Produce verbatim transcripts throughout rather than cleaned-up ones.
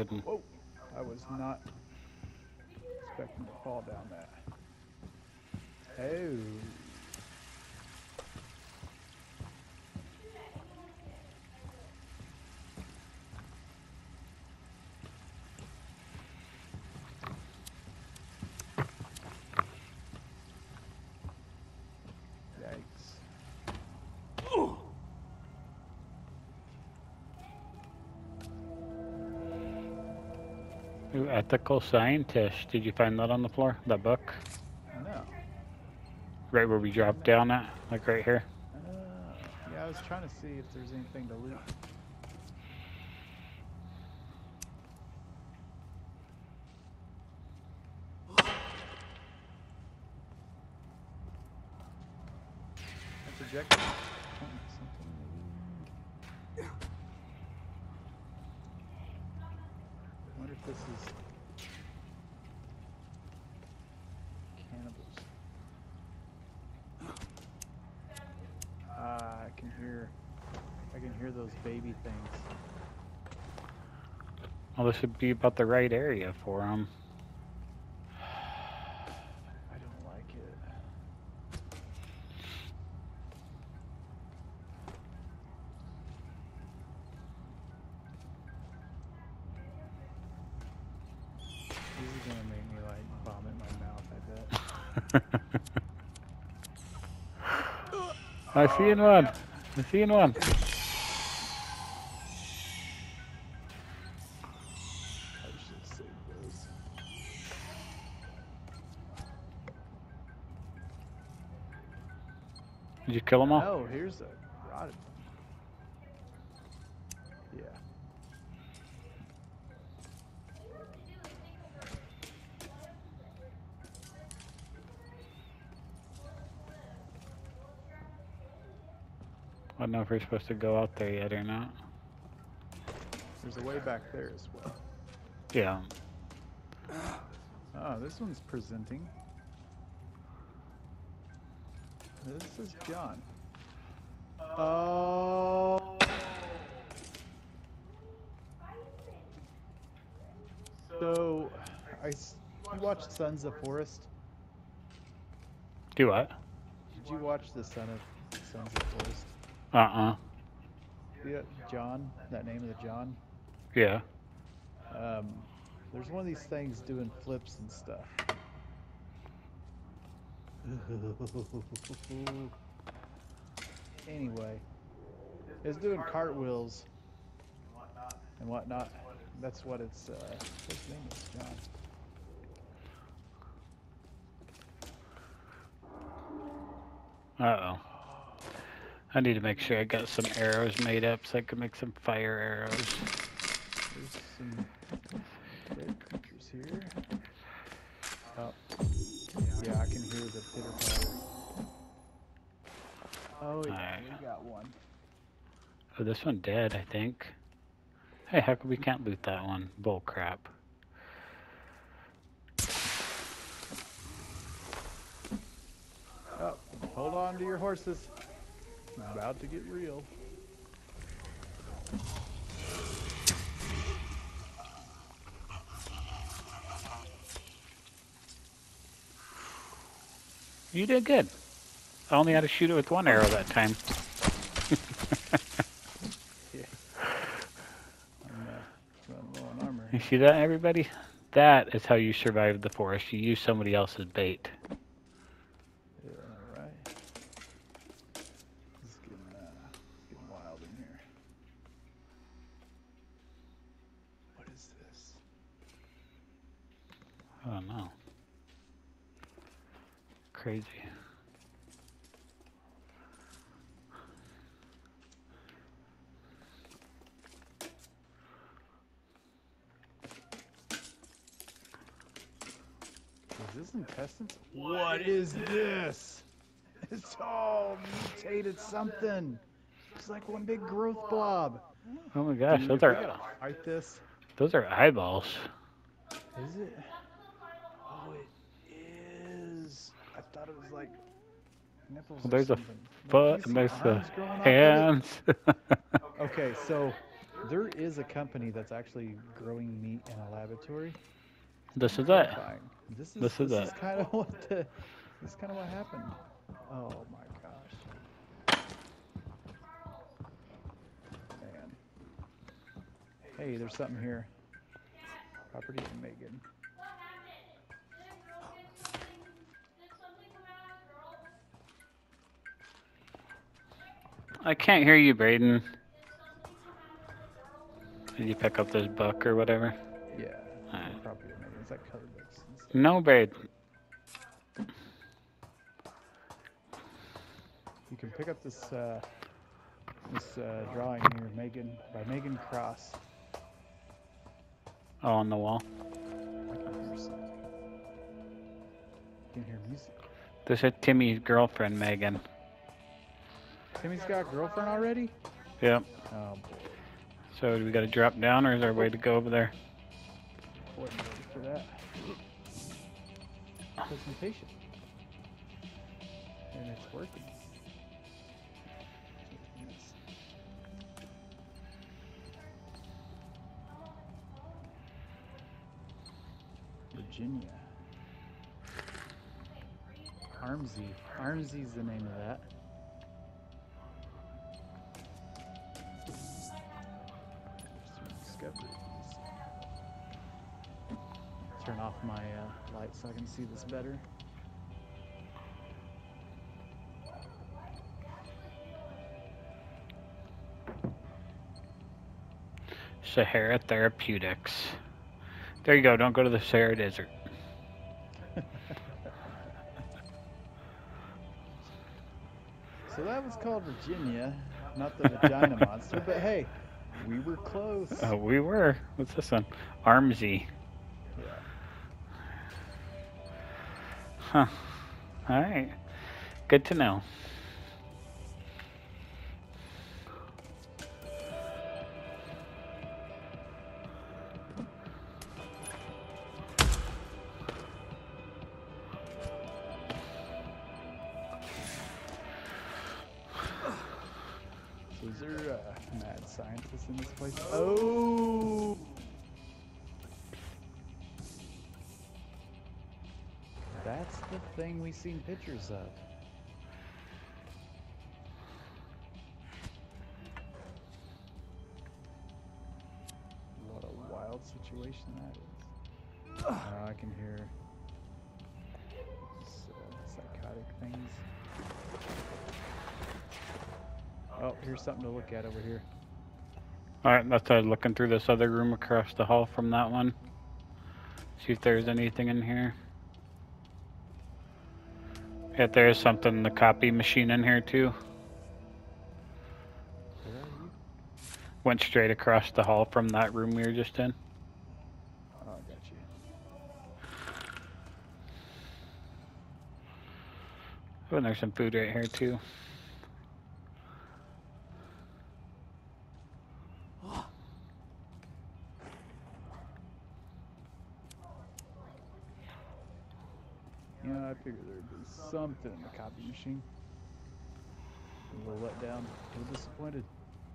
couldn't. Whoa! I was not expecting to fall down that. Oh. Yikes. Ooh, ethical scientist. Did you find that on the floor? That book? No. Right where we dropped down at? Like right here? Uh, yeah, I was trying to see if there's anything to loot. A projector? Pointing at something, maybe? I wonder if this is cannibals. Ah, I can hear. I can hear those baby things. Well, this would be about the right area for them. I don't like it. This is gonna make me like vomit my mouth, I bet. I see in one. I see in one. I should have saved those. Did you kill them all? Oh, here's a rotted one. Yeah. I don't know if we're supposed to go out there yet or not. There's a way back there as well. Yeah. Oh, this one's presenting. This is John. Oh. So, I s- you watched Sons of Forest? Do what? Did you watch the Son of Sons of Forest? Uh-uh. Yeah, John, that name of the John. Yeah. Um, there's one of these things doing flips and stuff. Anyway, it's doing cartwheels and whatnot. That's what it's. Uh, his name is John. Uh-oh. I need to make sure I got some arrows made up so I can make some fire arrows. There's some dead creatures here. Oh, yeah, I can hear the pitter patter. Oh yeah, Alright. we got one. Oh, this one dead, I think. Hey, how come we can't loot that one? Bull crap. Oh, hold on to your horses. It's about to get real. You did good. I only had to shoot it with one arrow that time. Yeah. I'm uh, running low on armor. You see that, everybody? That is how you survive the forest. You use somebody else's bait. Yeah, right. It's getting, uh, it's getting wild in here. What is this? I don't know. Crazy. Is this intestines? What is this? It's all mutated something. It's like one big growth blob. Oh my gosh, Dude, those if we are gotta fight this. those are eyeballs. Is it? Oh, it is. I thought it was like nipples Well, or there's a something. Look, foot you and see there's the arms growing off of it? hands. Okay, so There is a company that's actually growing meat in a laboratory. This is it. Terrifying. This is This is this is it. kind of what the this is kind of what happened. Oh my gosh. Man. Hey, there's something here. Property of Megan. I can't hear you, Braden. Did you pick up this book or whatever? Yeah. Alright. Property of Megan. It's like color books and stuff. No, Braden. You can pick up this uh, this uh, drawing here, Megan by Megan Cross. Oh, on the wall. I can hear something. You can hear music. This is Timmy's girlfriend, Megan. Timmy's got a girlfriend already? Yep. Oh boy. So do we gotta drop down, or is there a way to go over there? Wasn't ready for that. Presentation. And it's working. Virginia. Armsy. Armsy's the name of that. Discoveries. Turn off my uh, light so I can see this better. Sahara Therapeutics. There you go. Don't go to the Sahara Desert. So that was called Virginia, not the vagina monster, but hey, we were close. Oh, we were. What's this one? Armsy. Yeah. Huh. Alright. Good to know. So is there uh, mad scientists in this place? Oh! That's the thing we've seen pictures of. What a wild situation that is. Uh, I can hear s- uh, psychotic things. Oh, here's something to look at over here. Alright, let's start looking through this other room across the hall from that one. See if there's anything in here. Yeah, there is something in the copy machine in here too. Where are you? Went straight across the hall from that room we were just in. Oh, I got you. Oh, and there's some food right here too. You know, I figured there'd be something in the copy machine. A little let down, a little disappointed.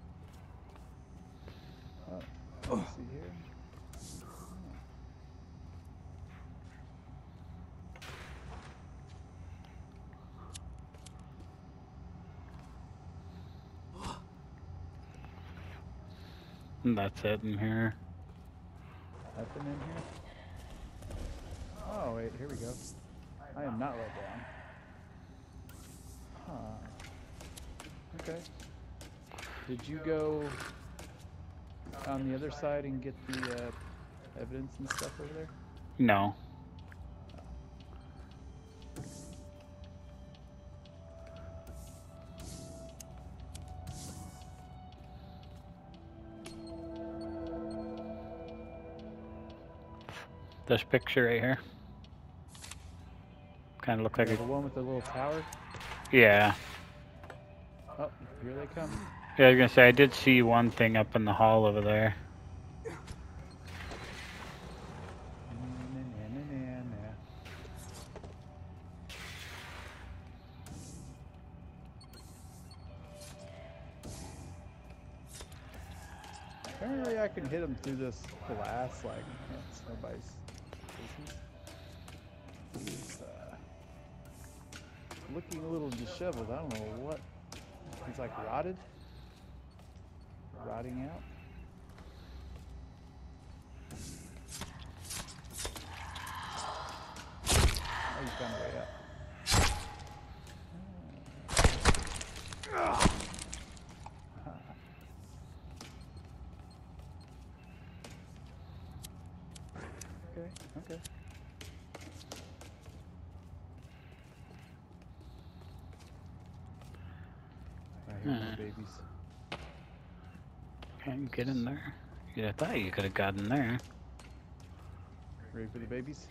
Oh, let's see here. And that's it in here. Nothing in here? Oh, wait, here we go. I am not let down. Huh. Okay. Did you go on the other side and get the uh, evidence and stuff over there? No. This picture right here. Kind of look like Yeah, a... the one with the little tower? Yeah. Oh, here they come. Yeah, I was gonna say, I did see one thing up in the hall over there. Apparently I can hit him through this glass like it's nobody's business. He's uh, looking a little disheveled. I don't know what. He's like rotted. Rotting out. Oh, you found a way out. Okay, okay. I hear more babies. Can't get in there. Yeah, I thought you could have gotten there. Ready for the babies?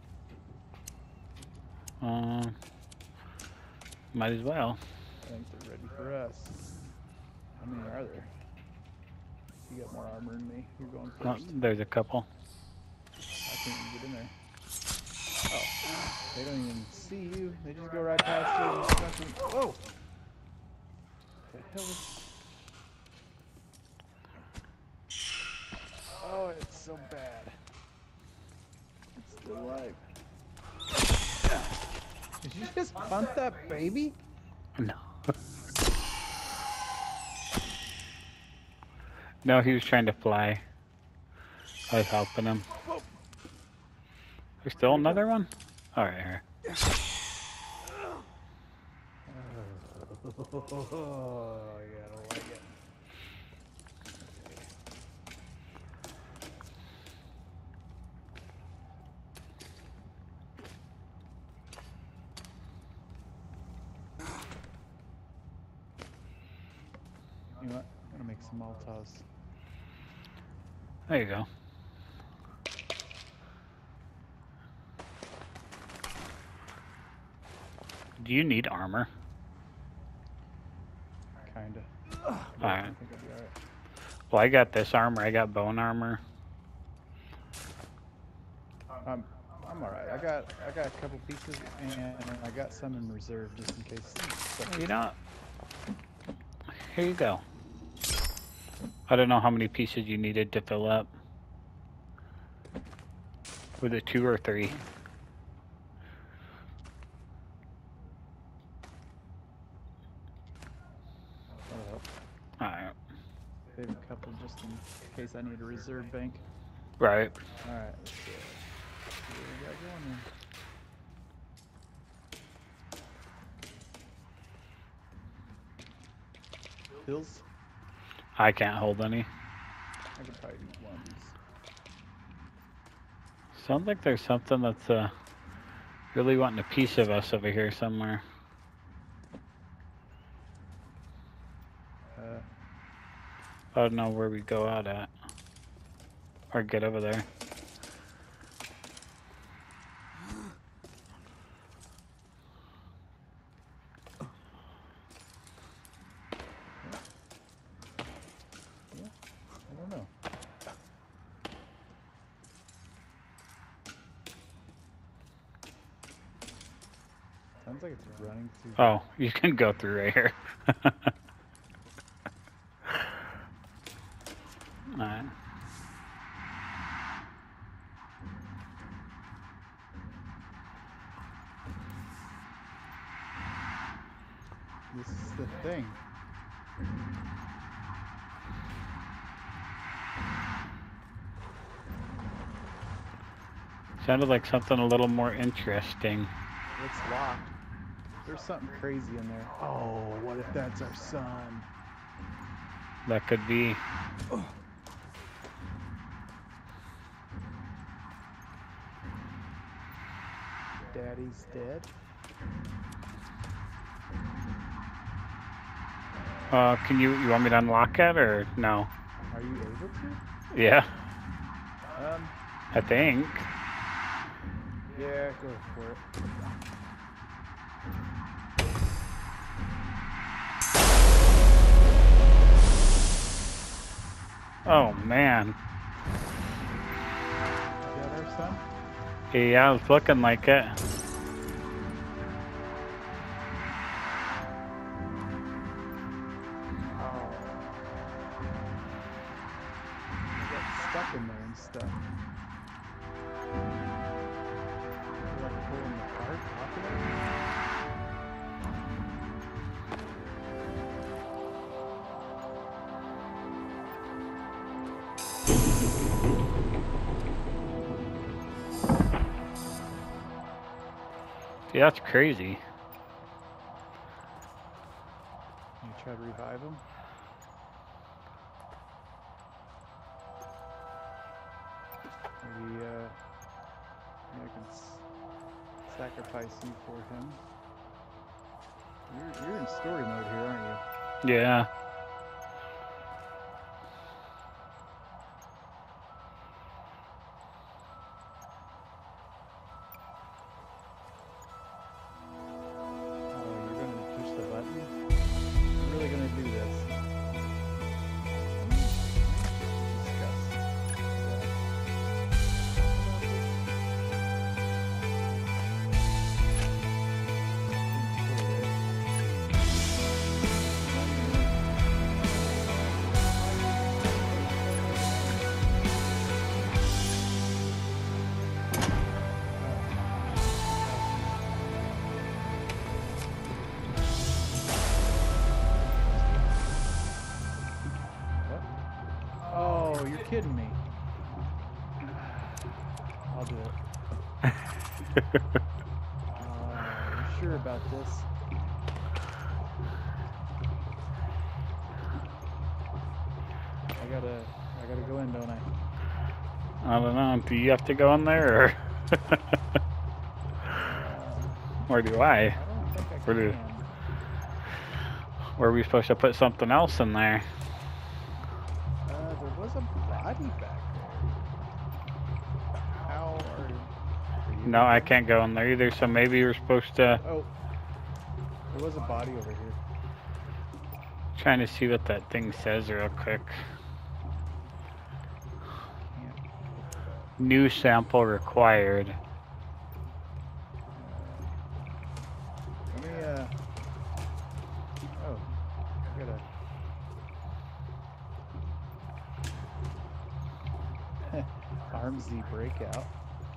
Um, might as well. I think they're ready for us. How many are there? You got more armor than me. You're going Oh, first. there's a couple. How can you get in there? Oh, they don't even see you. They just go right past you. Whoa! What the hell is... Oh, it's so bad. It's still alive. Did you just punt that baby? No. No, he was trying to fly. I was helping him. Whoa. There's still another one? Alright, here. Oh, yeah, I don't like it. You know what? I'm gonna make some Molotovs. There you go. Do you need armor? Kinda. Alright. I think I'll be alright. Well, I got this armor. I got bone armor. Um, I'm alright. I got I got a couple pieces and I got some in reserve just in case. You know, here you go. I don't know how many pieces you needed to fill up. Was it two or three? That'll help. Alright. Save a couple just in case I need a reserve bank. Right. Alright, let's see. What do we got going there? Pills? I can't hold any. I could probably eat one of these. Sounds like there's something that's uh, really wanting a piece of us over here somewhere. Uh, I don't know where we go out at. Or get over there. I don't know. Sounds like it's running through. Oh, you can go through right here. Alright. This is the thing. Sounded like something a little more interesting. It's locked. There's something crazy in there. Oh, what if that's our son? That could be. Daddy's dead? Uh, can you, you want me to unlock it or no? Are you able to? Yeah, Um, I think. yeah, go for it. Oh man. Is that our son? Yeah, it's looking like it. Oh. Yeah, that's crazy. You try to revive him? Maybe, uh, maybe I can s sacrifice you for him. You're, you're in story mode here, aren't you? Yeah. Oh, you're gonna push the button? You're really gonna do this? Discuss. Oh, you're kidding me. I'll do it. Uh, you sure about this? I gotta, I gotta go in, don't I? I don't know. Do you have to go in there, or, or do I? I don't think I Or, do, can. or are we supposed to put something else in there? Uh, there was a body back there. How are you? Are you No, I okay? can't go in there either. So maybe we're supposed to. Oh, there was a body over here. Trying to see what that thing says real quick. Can't pick it up. New sample required. Uh, let me, uh, oh, I gotta, Armsy breakout.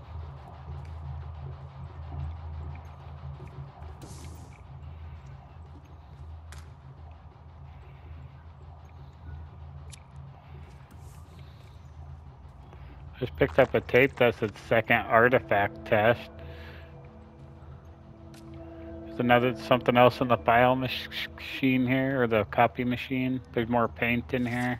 Just picked up a tape that said second artifact test. There's another something else in the file mach machine here, or the copy machine. There's more paint in here.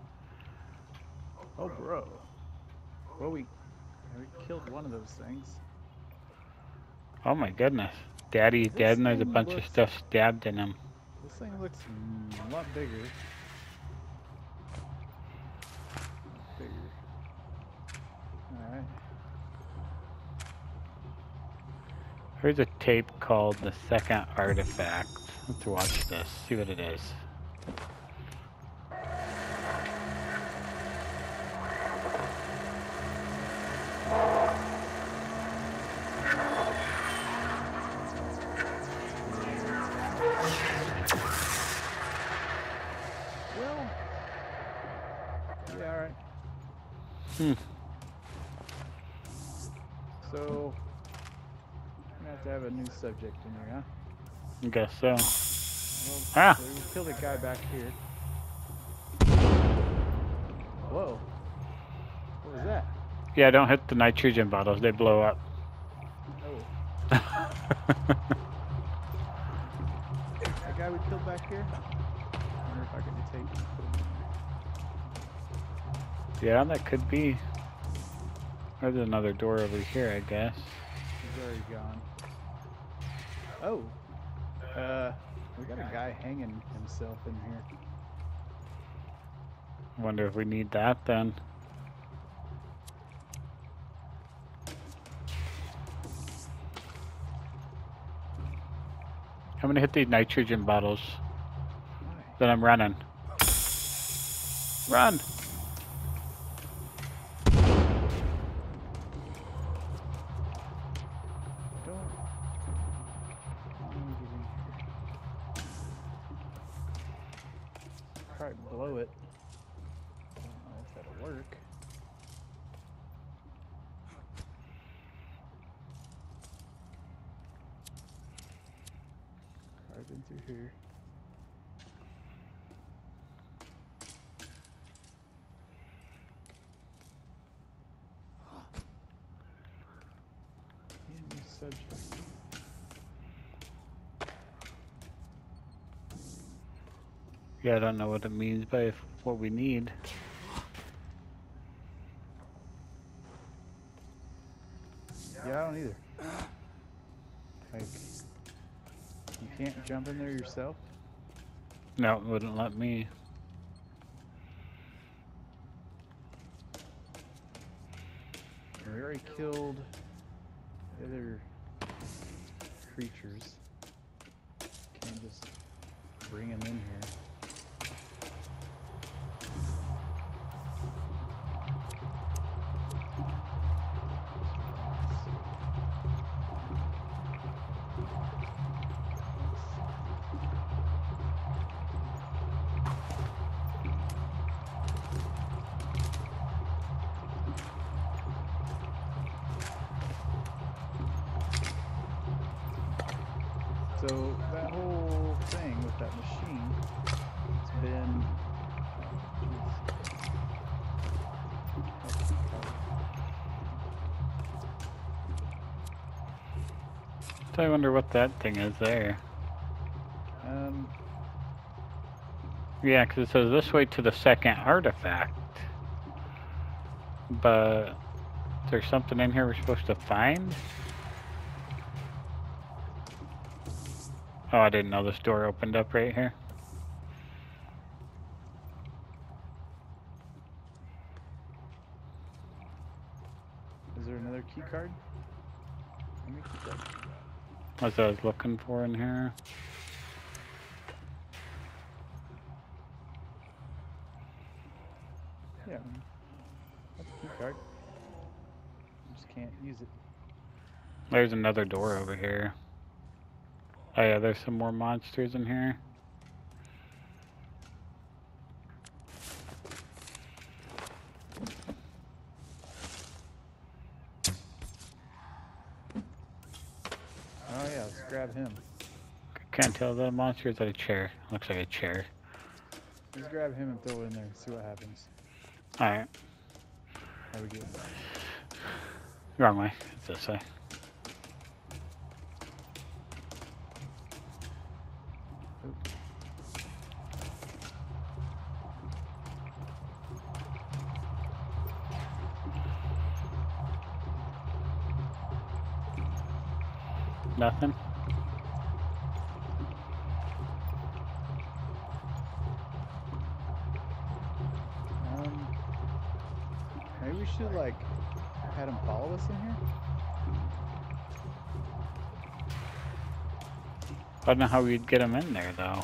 Oh, bro. Well, we, we killed one of those things. Oh my goodness. Daddy's This dead and there's a thing bunch of looks- stuff stabbed in him. This thing looks mm, a lot bigger. Bigger. Alright. Here's a tape called The Second Artifact. Let's watch this, see what it is. Well, yeah, alright. Hmm. So, I'm gonna have to have a new subject in here, huh? I guess so. Well, Ah. so we killed a guy back here. Whoa. What was that? Yeah, don't hit the nitrogen bottles, they blow up. Oh. That guy we killed back here? I wonder if I can take and put him in there. Yeah, that could be. There's another door over here, I guess. He's already gone. Oh. Uh, we got a guy hanging himself in here. Wonder if we need that then. I'm gonna hit these nitrogen bottles. Why? Then I'm running. Run! Don't. Let me get in here. Probably blow it. I don't know if that'll work. I've been through here. Yeah, new subject. Yeah, I don't know what it means by if, what we need. Yeah, I don't either. Like, you can't jump in there yourself? No, it wouldn't let me. We already killed the other creatures. Can't just bring them in here. So that whole thing with that machine, it's been. So I wonder what that thing is there. Um. Yeah, because it says this way to the second artifact. But is there something in here we're supposed to find? Oh, I didn't know this door opened up right here. Is there another key card? Let me keep that. That's what I was looking for in here. Yeah, that's a key card. Just can't use it. There's another door over here. Oh yeah, there's some more monsters in here. Oh yeah, let's grab him. Can't tell the monster is at a chair. Looks like a chair. Let's grab him and throw it in there and see what happens. Alright. How we get? Wrong way. It's this way. Nothing? Um, maybe we should like had him follow us in here. I don't know how we'd get him in there though.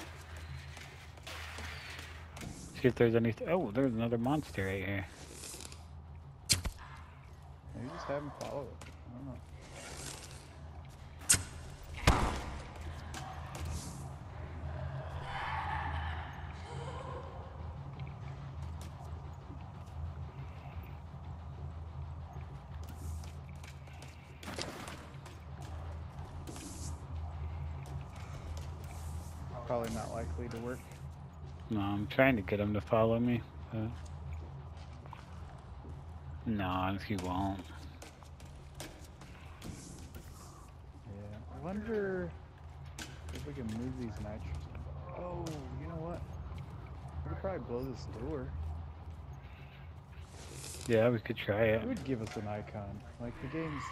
See if there's anything. Oh, there's another monster right here. Maybe just have him follow it. I don't know. Probably not likely to work. No, I'm trying to get him to follow me. But... no, he won't. Yeah, I wonder if we can move these nitrogen. Oh, you know what? We could probably blow this door. Yeah, we could try it. It would give us an icon. Like the game's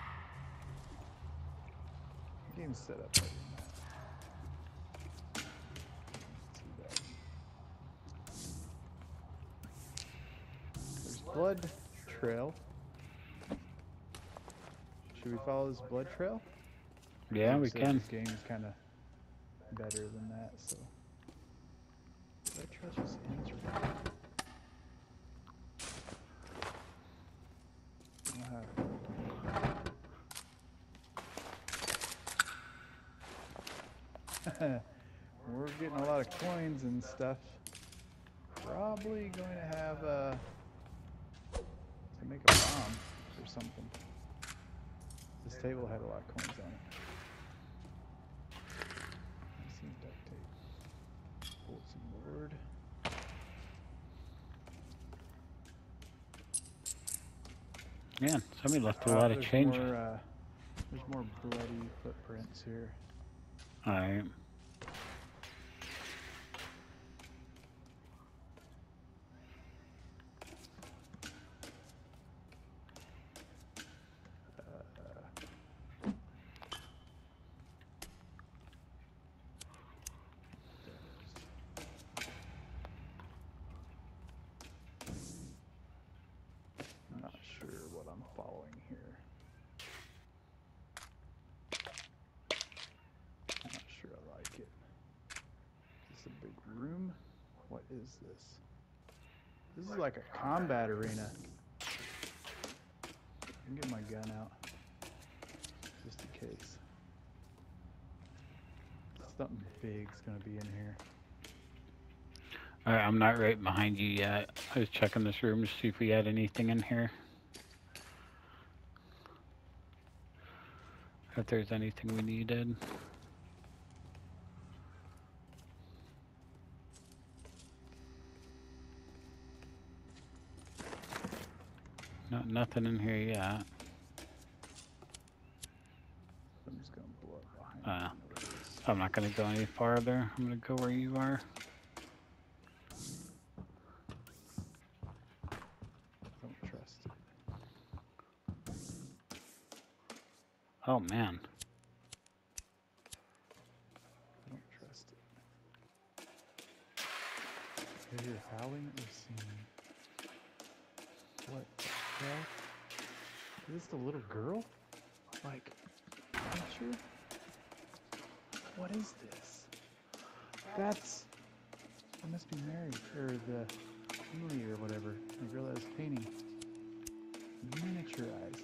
the game's set up better than that. Too bad. There's blood trail. Should we follow this blood trail? Yeah, we So can. This game's kind of better than that, so. Blood trail just ends right. We're getting a lot of coins and stuff. Probably going to have uh, to make a bomb or something. This table had a lot of coins on it. I've seen duct tape. Bulletin board. Man, somebody left a Uh, lot of there's change. More, uh, there's more bloody footprints here. Alright. this? This is like a combat arena. I can get my gun out. Just in case. Something big's gonna be in here. Alright, I'm not right behind you yet. I was checking this room to see if we had anything in here. If there's anything we needed. No, nothing in here yet. I'm just gonna blow up behind Uh, me. I'm not gonna go any farther. I'm gonna go where you are. Don't trust it. Oh man. Don't trust it. Hear your howling or singing? What the hell? Is this the little girl? Like, picture? What is this? That's... That must be Mary, or the Julie or whatever. The girl that was painting. Miniaturized.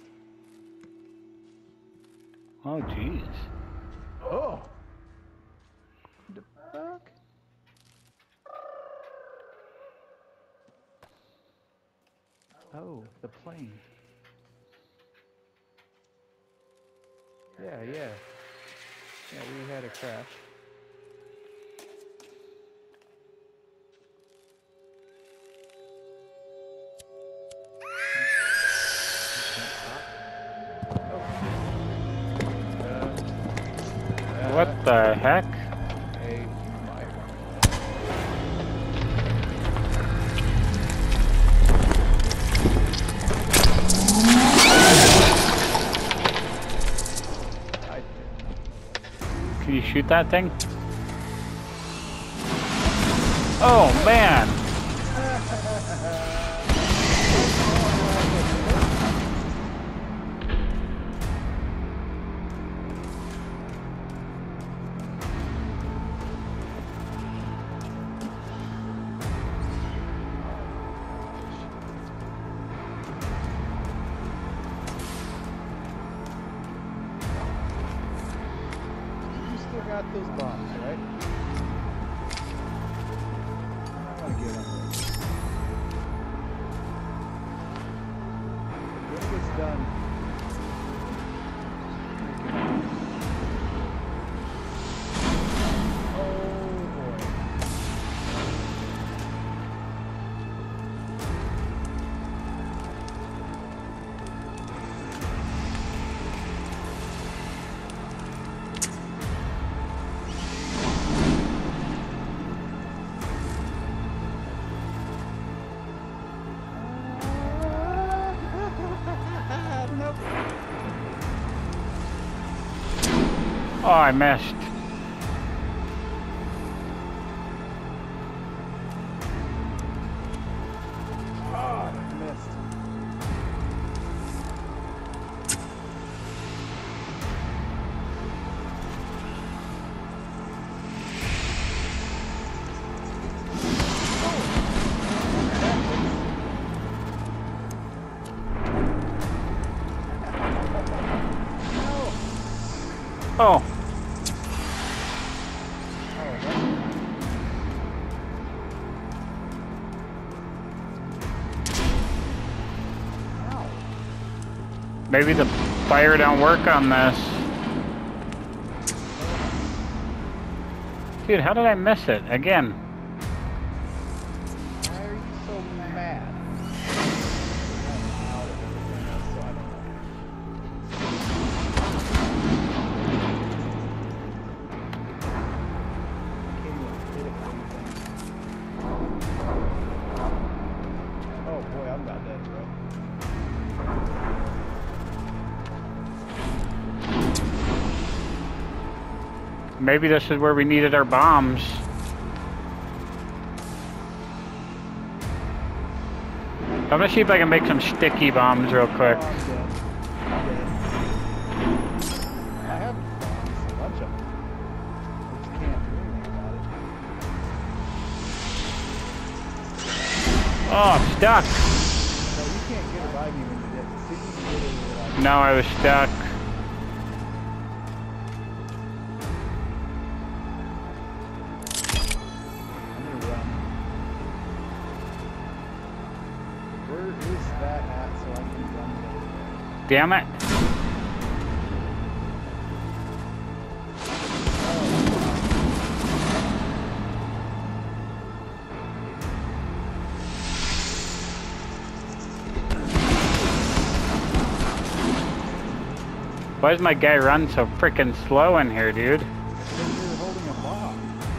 Oh jeez. Oh! The fuck? Oh, the plane. Yeah, yeah. Yeah, we had a crash. What the heck? Hey, you might want to. I Can you shoot that thing? Oh man! You still got those bombs, right? I want to get on this. When it gets done, oh boy. Nope. Oh, I missed. Oh, I missed. Oh, Oh, that's Ow. maybe the fire don't work on this. Dude, how did I miss it again? Why are you so mad? I'm out of everything else, so I don't know. Can't even hit it with anything. Oh boy, I'm about dead, bro. Maybe this is where we needed our bombs. I'm gonna see if I can make some sticky bombs real quick. Oh, I'm dead. I'm dead. I have bombs, a bunch of them. I just can't do anything about it. Oh, stuck. No, you can't get it by me when you did. See if you can get it without- No, I was stuck. I'm gonna run. Where is that at so I can run the other way? Damn it. Why does my guy run so freaking slow in here, dude? Because you're holding a bomb.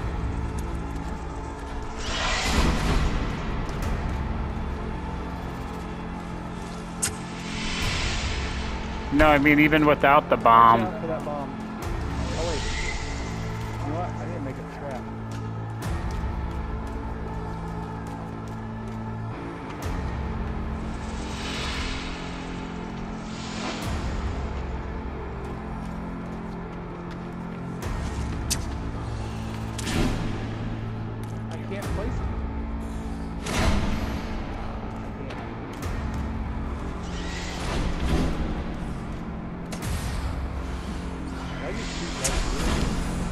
No, I mean even without the Watch bomb. out for that bomb. Oh wait. You know what? I didn't make a trap. I can't place it. I can't. I just shoot right through it.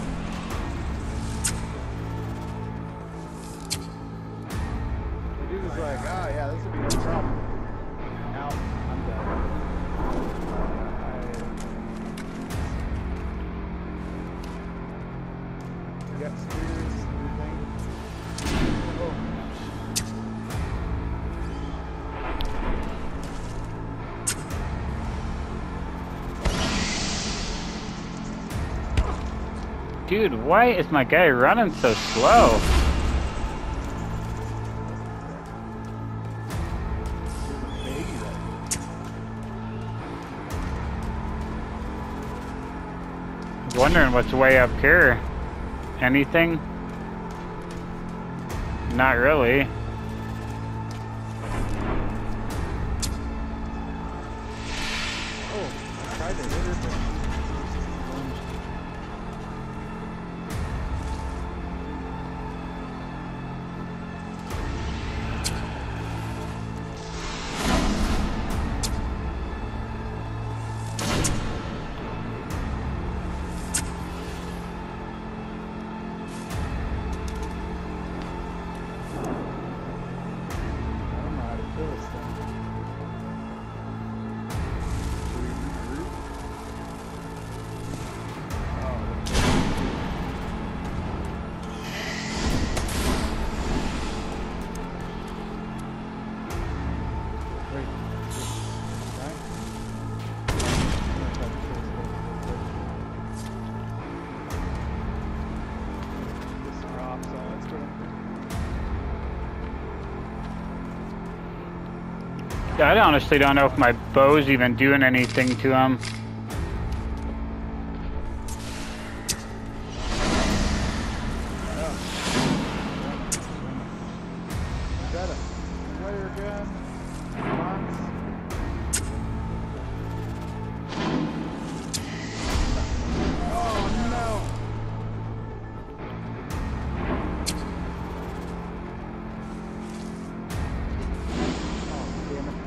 The dude was like, oh yeah, this would be no problem. Now, I'm done. I... We got spears, everything. Oh. Dude, why is my guy running so slow? I was wondering what's way up here. Anything? Not really. Oh, I tried to hit her, but lunged. I don't know how to kill this thing. Do we regroup? Oh, that's Wait. Right? I'm gonna try to kill this thing real quick. This drops, oh, that's good. I honestly don't know if my bow's even doing anything to him. Is that a flare gun? Box? Oh no! Oh damn it.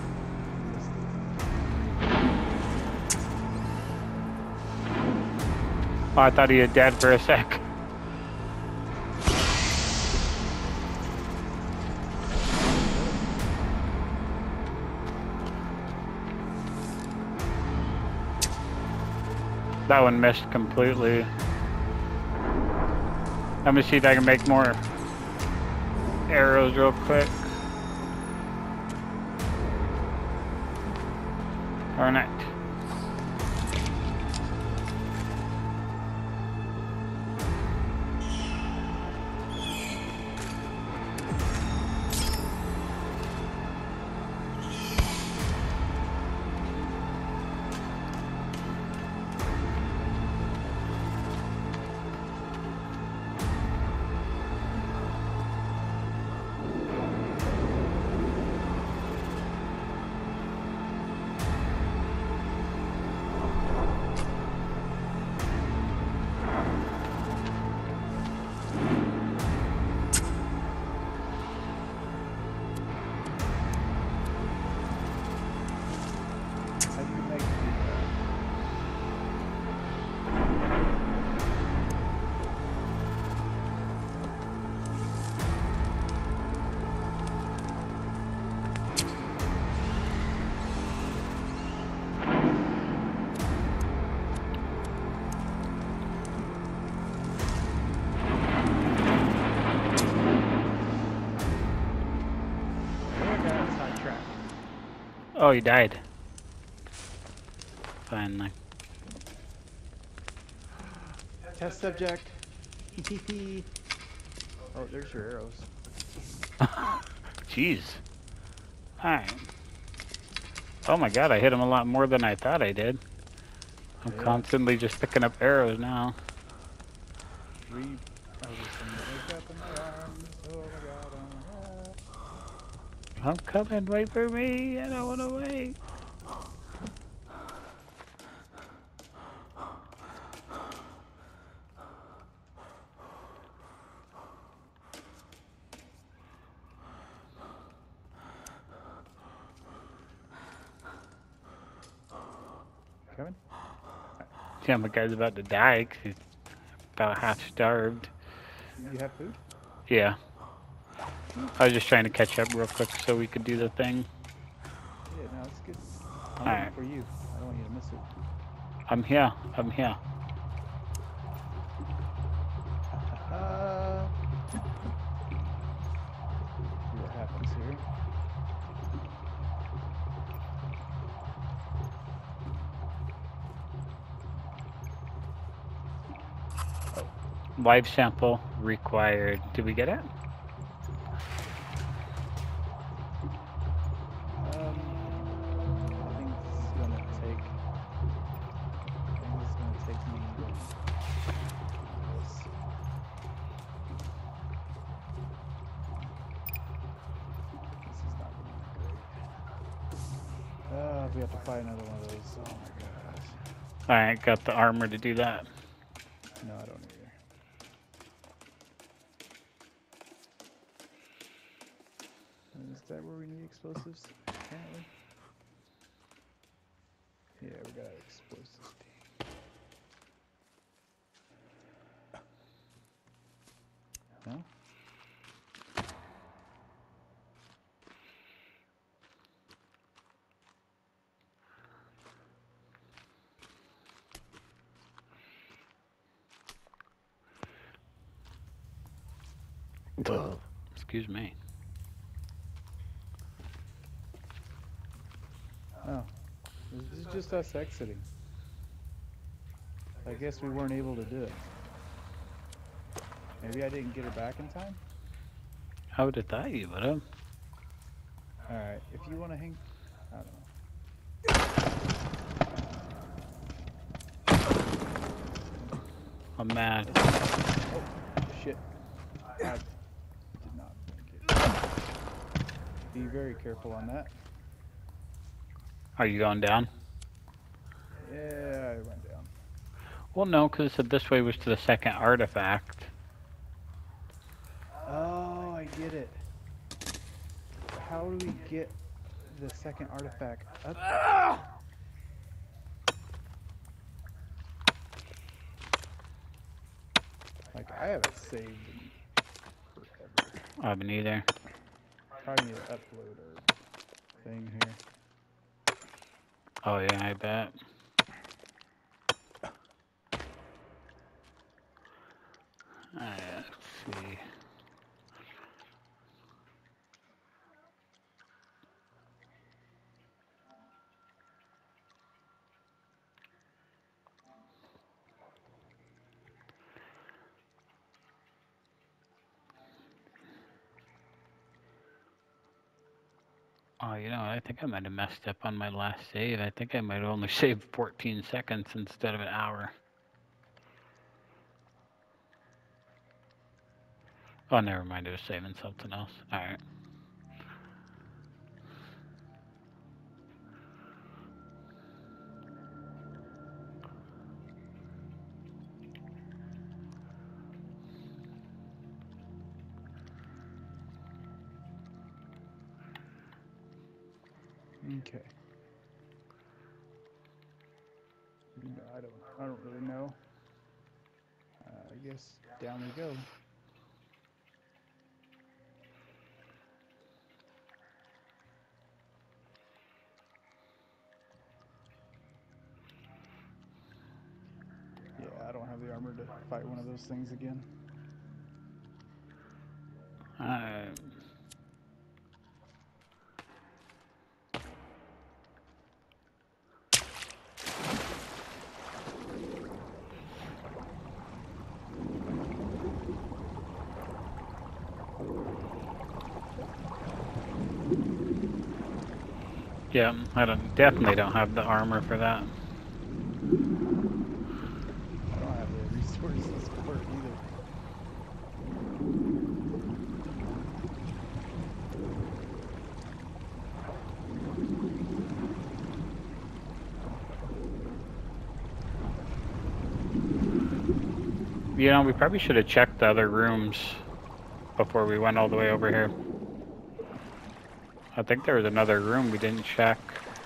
Oh, I thought he had dead for a sec. That one missed completely. Let me see if I can make more arrows real quick. Darn it. Oh, you died. Finally. Test subject. Oh, there's your arrows. Jeez. Alright. Oh my god, I hit him a lot more than I thought I did. I'm Yeah. constantly just picking up arrows now. Re I was just saying, wake up in my arms. Oh my god, oh my god. I'm coming, wait for me, I don't wanna wait. Coming? Yeah, my guy's about to die because he's about half starved. You have food? Yeah. I was just trying to catch up real quick so we could do the thing. Yeah, no, it's good. I'm Alright. waiting for you. I don't want you to miss it. I'm here. I'm here. Uh, see what happens here. Live sample required. Did we get it? Um, I think this is gonna take. I think this is gonna take me to this. This is not gonna be great. Uh, we have to fight another one of those. Oh my gosh. Alright, got the armor to do that. No, I don't either. Is that where we need explosives? Apparently. Yeah, we got explosives. No? Excuse me. Oh. This is just us exiting. I guess we weren't able to do it. Maybe I didn't get her back in time? I would have thought you would have. Alright, if you want to hang... I don't know. I'm mad. Oh, shit. I did not think it. Be very careful on that. Are you going down? Yeah, I went down. Well, no, because it said this way was to the second artifact. Oh, I get it. How do we get the second artifact up? Ah! Like, I haven't saved in forever. I haven't either. Probably need to upload our thing here. Oh yeah, I bet. Alright, let's see. Oh, you know, I think I might have messed up on my last save. I think I might have only saved fourteen seconds instead of an hour. Oh, never mind. It was saving something else. Alright. Okay. No, I don't. I don't really know. Uh, I guess down we go. Yeah, I don't have the armor to fight one of those things again. Alright. Yeah, I don't definitely don't have the armor for that. I don't have the resources for it either. You know, we probably should have checked the other rooms before we went all the way over here. I think there was another room we didn't check.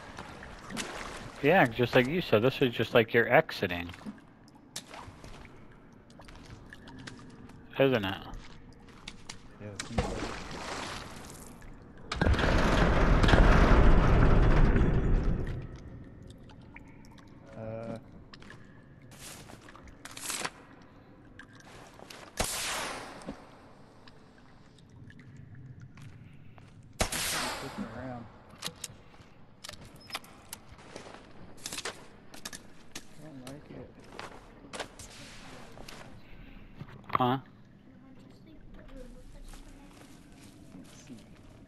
Yeah, just like you said, this is just like you're exiting. Isn't it? Yeah, it seems like Uh, clicking around. I don't like it. Huh? Can't see.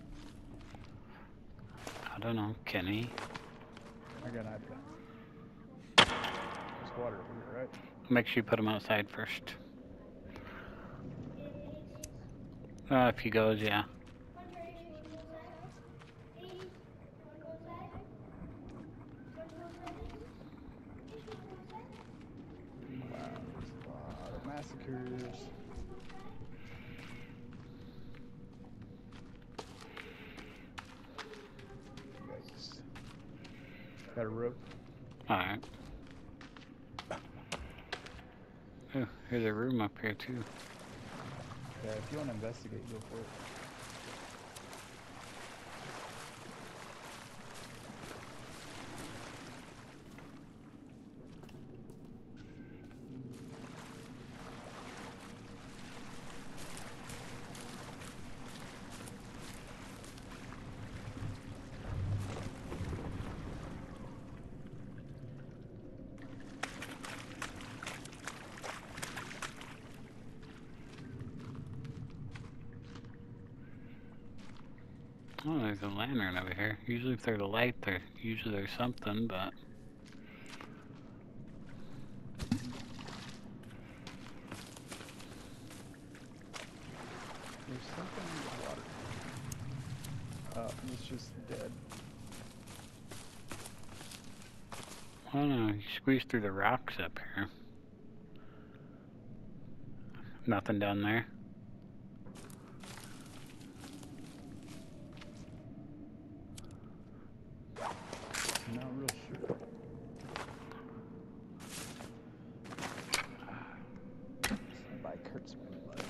I don't know, Kenny. I got an idea. There's water over here, right? Make sure you put him outside first. Uh, if he goes, yeah. Wow, there's a lot of massacres. Yikes. Got a rope. Alright. Oh, here's a room up here too. Yeah, if you want to investigate, go for it. Oh, there's a lantern over here. Usually if there's a light, there usually there's something, but... There's something in the water. Oh, it's just dead. I don't know, you squeeze through the rocks up here. Nothing down there. I'm not real sure. That bike hurts my butt.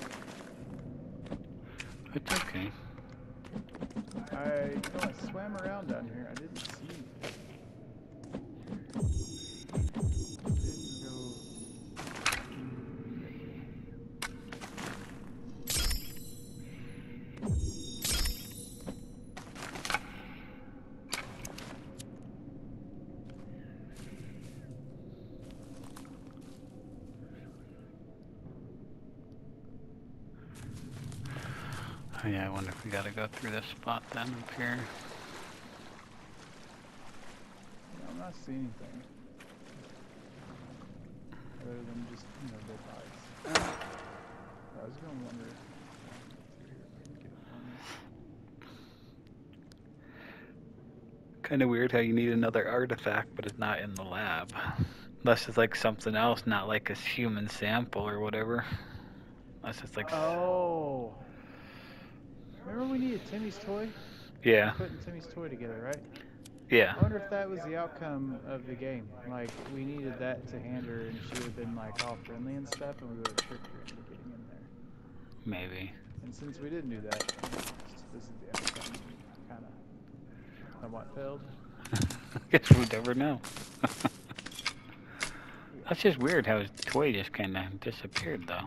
It's okay. I, you know, I swam around down here. I didn't see anything. Didn't go. Oh yeah, I wonder if we gotta go through this spot then up here. Yeah, I'm not seeing anything. Other than just, you know, dead bodies. I was gonna wonder if through here if I can get it. Kind of weird how you need another artifact, but it's not in the lab. Unless it's like something else, not like a human sample or whatever. Unless it's like... Oh! Remember we needed Timmy's toy? Yeah. Putting Timmy's toy together, right? Yeah. I wonder if that was the outcome of the game. Like, we needed that to hand her and she would have been like all friendly and stuff and we would have tricked her into getting in there. Maybe. And since we didn't do that, this is the outcome. Kind of somewhat failed. Guess we'll never know. That's just weird how his toy just kind of disappeared though.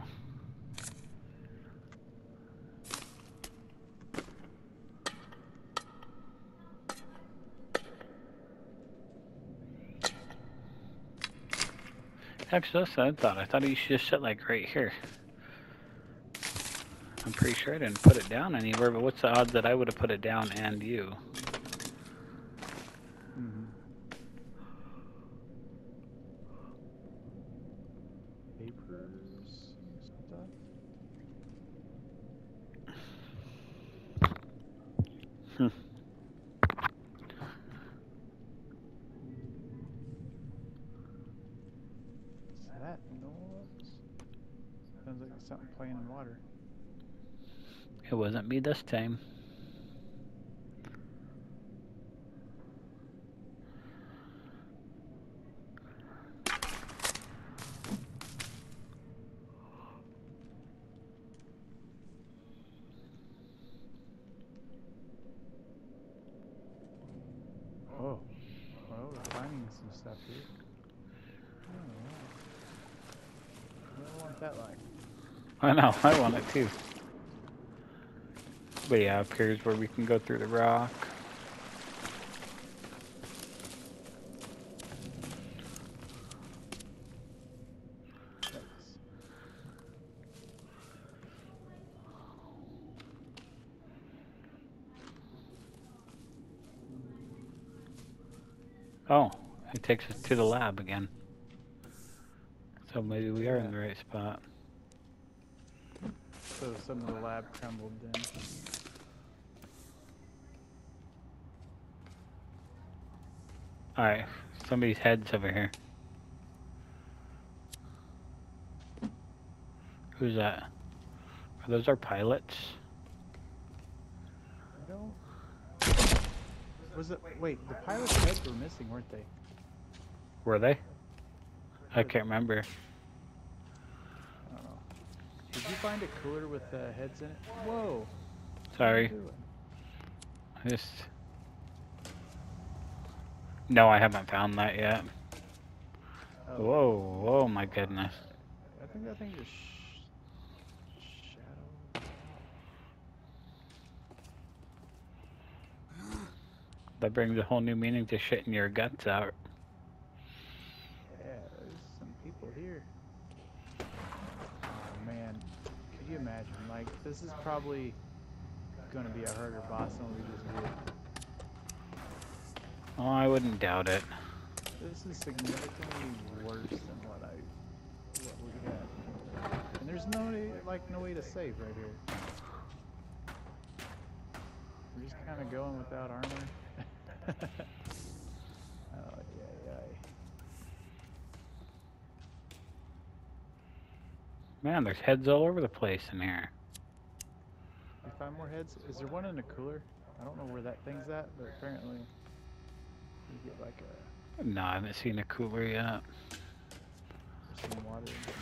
Actually, that's what I thought. I thought he should just sit like right here. I'm pretty sure I didn't put it down anywhere, but what's the odds that I would have put it down and you? Stuff. Hmm. Is that noise? Sounds like there's something playing in water. It wasn't me this time. Oh, well, we're finding some stuff here. Oh, wow. I don't want that line. I know, I want it too. But yeah, up here's where we can go through the rock. Thanks. Oh, it takes us to the lab again. So maybe we are in the right spot. So some of the lab crumbled then. Alright, somebody's head's over here. Who's that? Are those our pilots? I don't... Was it... Wait, the pilot's heads were missing, weren't they? Were they? I Were can't remember. I don't know. Did you find a cooler with uh, heads in it? Whoa! Sorry. What are you doing? I just... No, I haven't found that yet. Oh, Whoa, whoa, my goodness. I think that thing just sh shadow. That brings a whole new meaning to shitting your guts out. Yeah, there's some people here. Oh man, could you imagine? Like, this is probably going to be a harder boss than we just did. Oh, I wouldn't doubt it. This is significantly worse than what I what we had. And there's no like no way to save right here. We're just kind of going without armor. Oh yeah, yeah. Man, there's heads all over the place in here. We find more heads. Is there one in the cooler? I don't know where that thing's at, but apparently you get like a. No, I haven't seen a cooler yet. There's some water in there.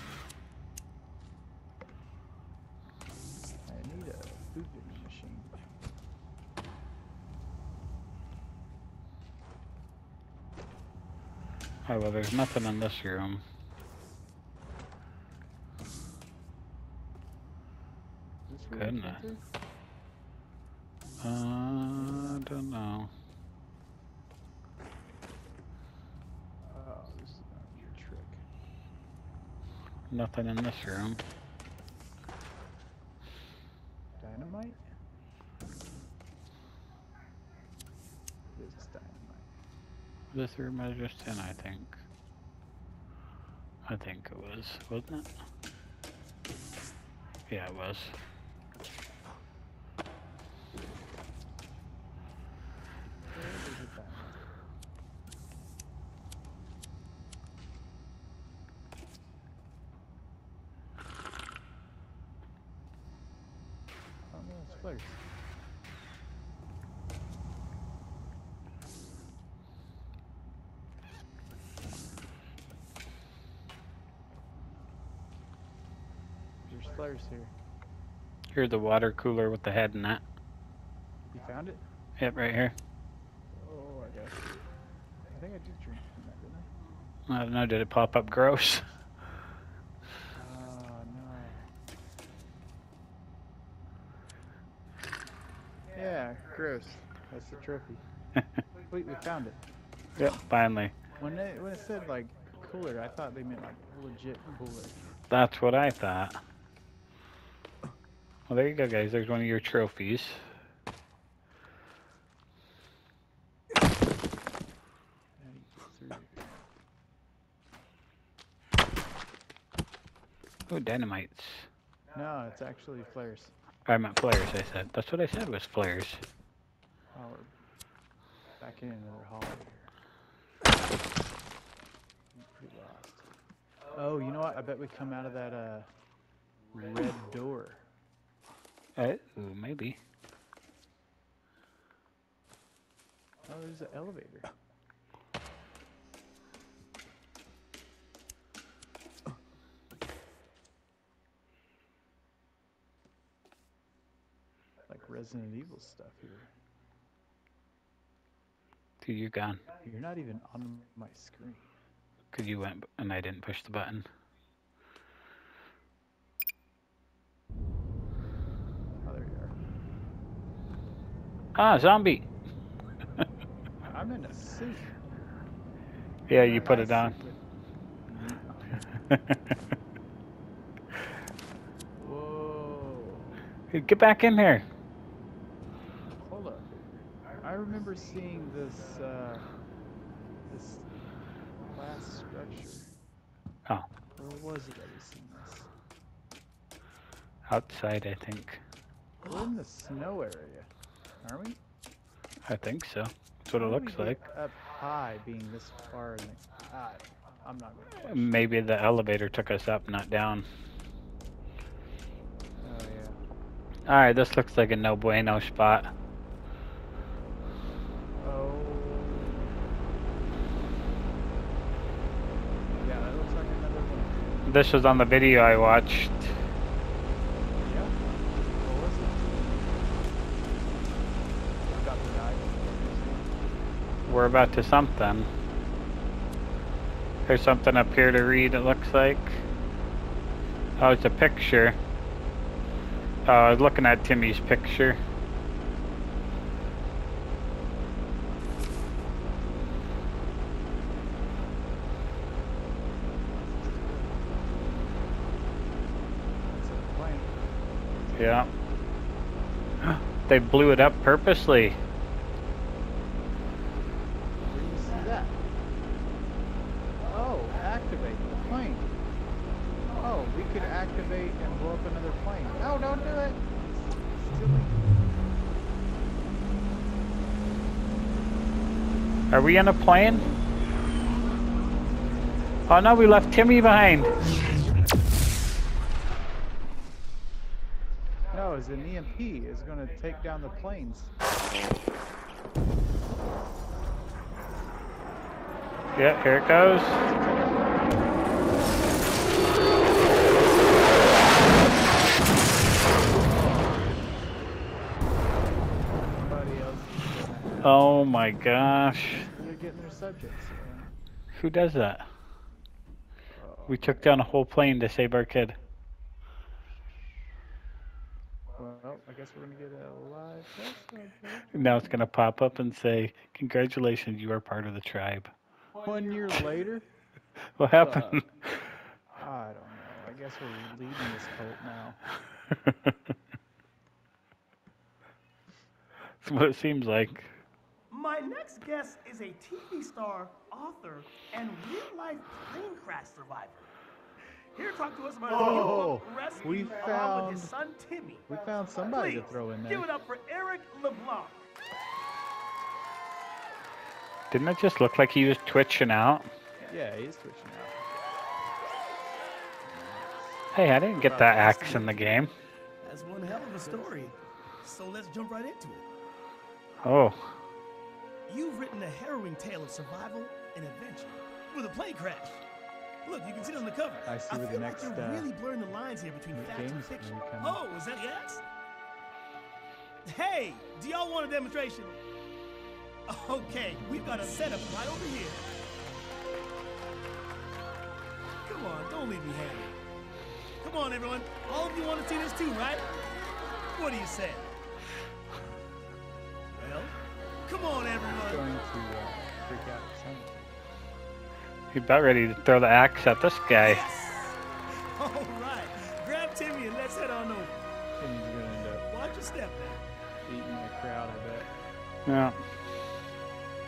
I need a food vending machine. Oh, well, there's nothing in this room. Is this where we Goodness. came Uh, I don't know. through? Oh, this is gonna be a trick. Nothing in this room. Dynamite? This is dynamite. This room I was just in, I think. I think it was, wasn't it? Yeah, it was. Where is the dynamite? Oh no, it's flares. There's flares here. Here's the water cooler with the head in it. You found it? Yep, right here. Oh, I got it. I think I did drink from that, didn't I? I don't know, did it pop up gross? Oh no. Yeah, gross. That's the trophy. Wait, we found it. Yep, finally. When it when it said like cooler, I thought they meant like legit cooler. That's what I thought. Well, there you go, guys. There's one of your trophies. How do you get through here? Oh, dynamites. No, it's actually flares. I meant flares, I said. That's what I said was flares. Oh, we're back in another hallway here. I'm pretty lost. Oh, you know what? I bet we come out of that uh, red door. Uh, ooh, maybe. Oh, there's an elevator. Like Resident Evil stuff here. Dude, you're gone. You're not even on my screen. Because you went and I didn't push the button. Oh, there you are. Ah, zombie! I'm in a suit. Yeah, I'm you in put my it on. suit with meat on it. Whoa. Get back in here. Hold up. I remember seeing this, uh, this glass structure. Oh, Where was it that we seen this? outside, I think. We're in the snow area, aren't we? I think so. That's what How it do looks we like. get up high, being this far in the... I, I'm not going to question. Maybe the elevator took us up, not down. Oh, yeah. Alright, this looks like a no bueno spot. Oh. Yeah, that looks like another one. This was on the video I watched. Yeah. What was it? About to die. We're about to something. There's something up here to read, it looks like. Oh, it's a picture. Oh, I was looking at Timmy's picture. It's a plane. Yeah. They blew it up purposely. Where do you see that? Oh, activate the plane. Oh, we could activate and blow up another plane. No, don't do it. Silly. Are we in a plane? Oh no, we left Timmy behind. No, it's an E M P. It's going to take down the planes. Yeah, here it goes. Somebody else is gonna have- Oh my gosh. They're getting their subjects. Yeah. Who does that? Oh, We took down a whole plane to save our kid. well, I guess we're going to get a live test subject. Now it's gonna pop up and say, congratulations, you are part of the tribe. One year later? What happened? I don't know. I guess we're leading this cult now. That's what it seems like. My next guest is a T V star, author, and real-life plane crash survivor. Here to talk to us about his new Oh, book, Rescue, we along found- with his son Timmy. We found somebody Please, to throw in give there. it up for Eric LeBlanc. Didn't it just look like he was twitching out? Yeah, he's twitching out. Hey, I didn't get that axe in the game. That's one hell of a story. So let's jump right into it. Oh, You've written a harrowing tale of survival and adventure with a plane crash. Look, you can see it on the cover. I see I where feel the like next, you're uh, really blurring the lines here between new fact and game's fiction. gonna be coming. Oh, is that the axe? Hey, do y'all want a demonstration? Okay, we've got a setup right over here. Come on, don't leave me hanging. Come on, everyone. All of you want to see this too, right? What do you say? Well, come on, everyone. Going to uh, freak out some. he's about ready to throw the axe at this guy. Yes! All right, grab Timmy and let's head on over. Timmy's gonna end up Watch your step now. eating the crowd, I bet. Yeah.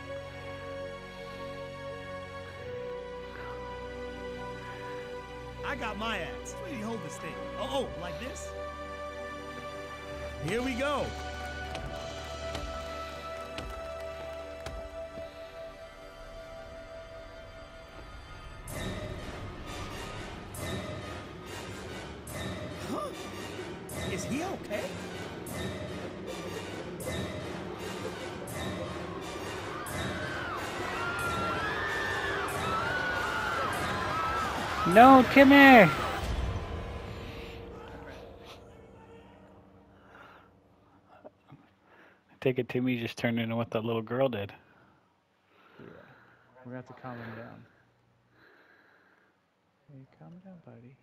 I I got my axe. Where do you hold this thing? Oh, oh, like this? Here we go. Huh? Is he okay? No, Timmy! I take it Timmy just turned into what that little girl did. Yeah. We're gonna have to calm him down. Hey, calm down, buddy.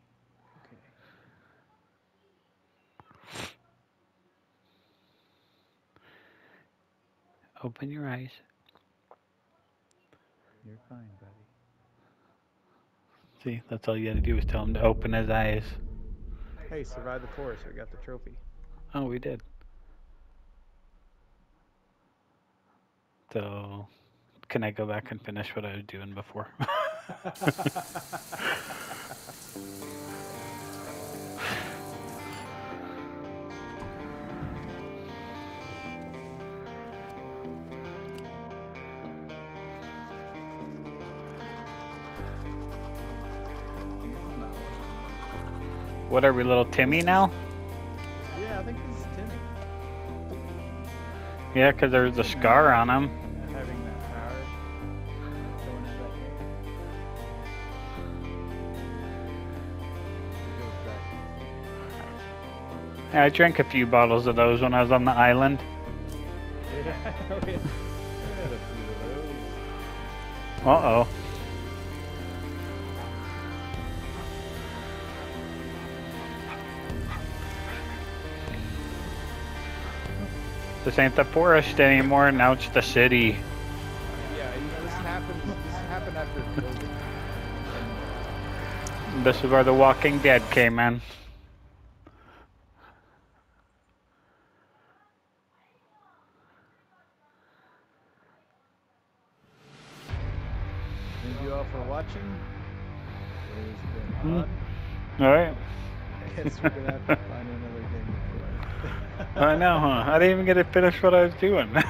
Okay. Open your eyes. You're fine, buddy. See, that's all you had to do was tell him to open his eyes. Hey, survived the forest. We got the trophy. Oh, we did. So, can I go back and finish what I was doing before? What are we, little Timmy now? Yeah, I think this is Timmy. Yeah, because there's a scar on him. Yeah, having that power. Going into that game. He goes back. Yeah, I drank a few bottles of those when I was on the island. Yeah, we had, we had a few of those. Uh-oh. This ain't the forest anymore, now it's the city. Yeah, you know, this happened, this happened after COVID. This is where the Walking Dead came in. Thank you all for watching. It's been Hmm. fun. Alright. I guess we're gonna have to find another game to play. I know, huh? I didn't even get to finish what I was doing. I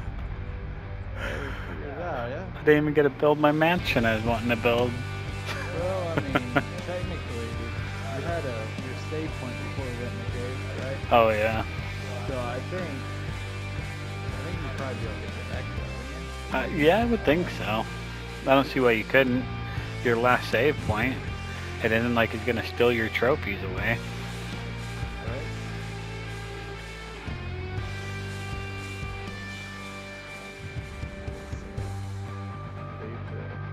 Figure it out, yeah? didn't even get to build my mansion I was wanting to build. Well, I mean, technically, you had a your save point before we went in the cave, right? Oh, yeah. So I think, I think you'd probably be able to get back there, wouldn't Uh, yeah, I would think so. I don't see why you couldn't. Your last save point. It isn't like it's gonna steal your trophies away.